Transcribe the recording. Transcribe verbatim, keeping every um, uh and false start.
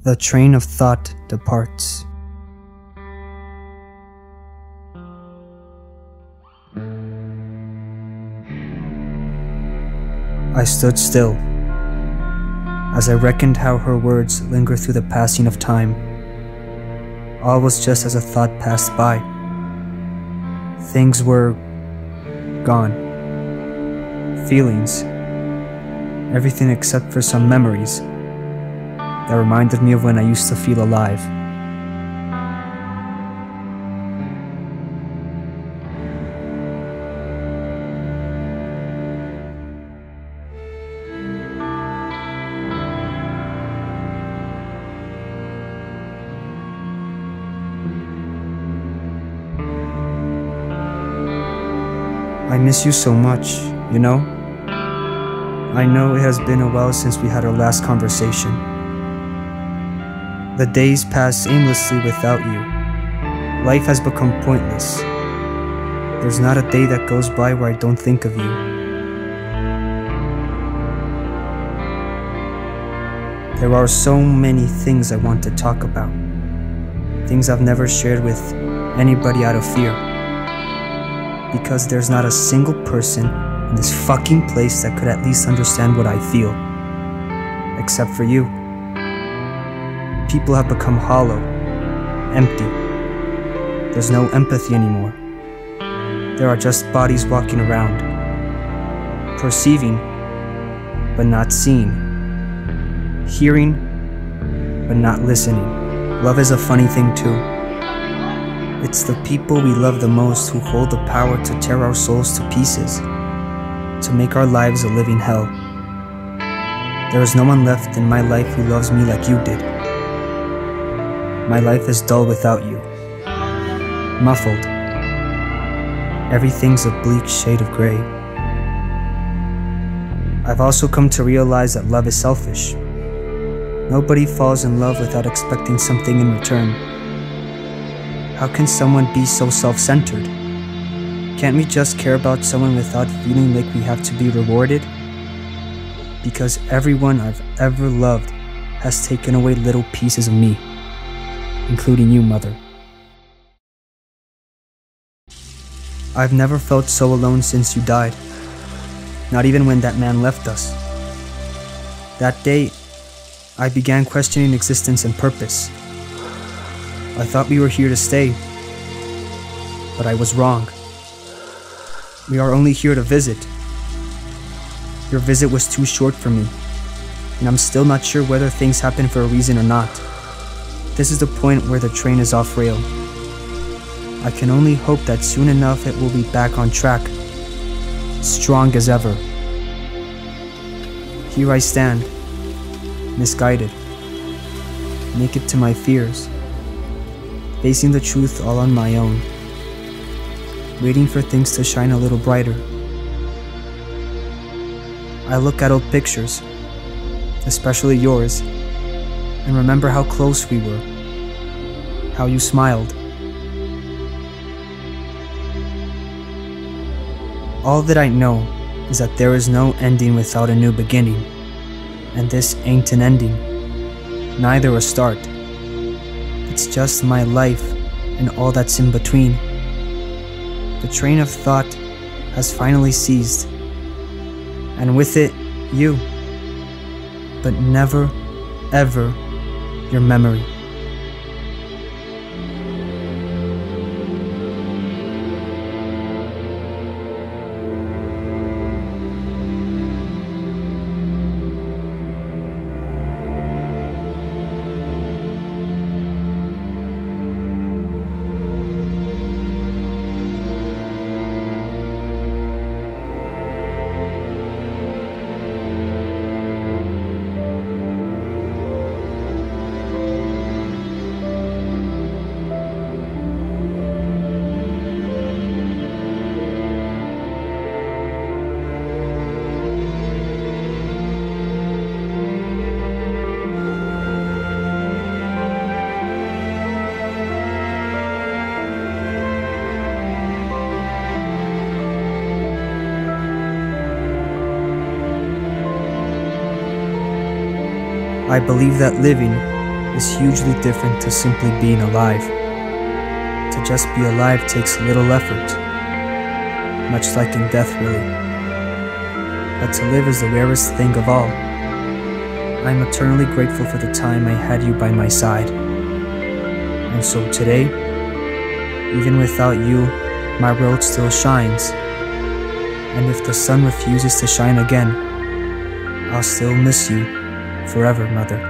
The train of thought departs. I stood still as I reckoned how her words linger through the passing of time. All was just as a thought passed by. Things were gone. Feelings. Everything except for some memories that reminded me of when I used to feel alive. I miss you so much, you know? I know it has been a while since we had our last conversation. The days pass aimlessly without you. Life has become pointless. There's not a day that goes by where I don't think of you. There are so many things I want to talk about. Things I've never shared with anybody out of fear. Because there's not a single person in this fucking place that could at least understand what I feel. Except for you. People have become hollow, empty. There's no empathy anymore. There are just bodies walking around, perceiving, but not seeing, hearing, but not listening. Love is a funny thing too. It's the people we love the most who hold the power to tear our souls to pieces, to make our lives a living hell. There is no one left in my life who loves me like you did. My life is dull without you. Muffled. Everything's a bleak shade of gray. I've also come to realize that love is selfish. Nobody falls in love without expecting something in return. How can someone be so self-centered? Can't we just care about someone without feeling like we have to be rewarded? Because everyone I've ever loved has taken away little pieces of me, including you, Mother. I've never felt so alone since you died. Not even when that man left us. That day, I began questioning existence and purpose. I thought we were here to stay, but I was wrong. We are only here to visit. Your visit was too short for me, and I'm still not sure whether things happen for a reason or not. This is the point where the train is off rail. I can only hope that soon enough it will be back on track, strong as ever. Here I stand, misguided, naked to my fears, facing the truth all on my own, waiting for things to shine a little brighter. I look at old pictures, especially yours, and remember how close we were, how you smiled. All that I know is that there is no ending without a new beginning, and this ain't an ending, neither a start. It's just my life and all that's in between. The train of thought has finally ceased, and with it, you, but never, ever your memory. I believe that living is hugely different to simply being alive. To just be alive takes little effort, much like in death really. But to live is the rarest thing of all. I am eternally grateful for the time I had you by my side. And so today, even without you, my world still shines. And if the sun refuses to shine again, I'll still miss you forever, Mother.